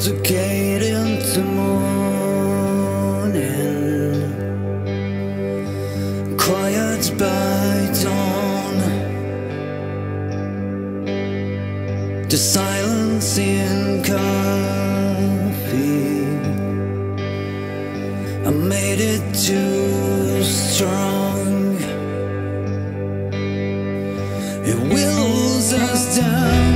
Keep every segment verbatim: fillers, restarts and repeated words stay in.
decayed into morning, quiet by dawn, the silence in coffee. I made it too strong. It wills us down,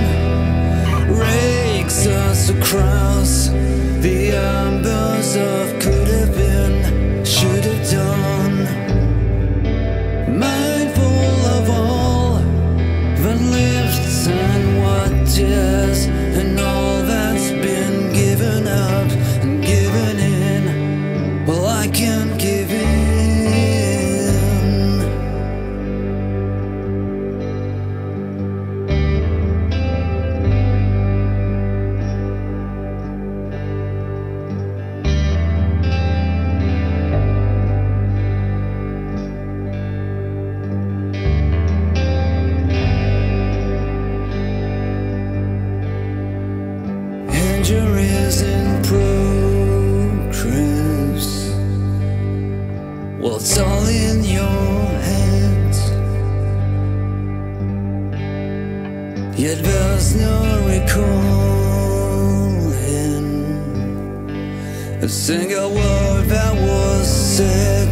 rakes us across the embers of could have been, should have done. Mindful of all that lives and what is, and all that's been given up and given in. Well, I can't give in. Injuries in progress. Well, it's all in your hands, yet there's no recalling a single word that was said.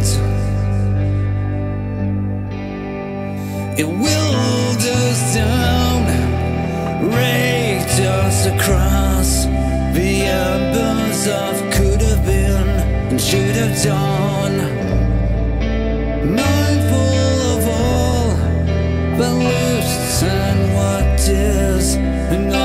It willed us down, raked us across the embers of could have been and should have done. Mindful of all that lives and what is, and all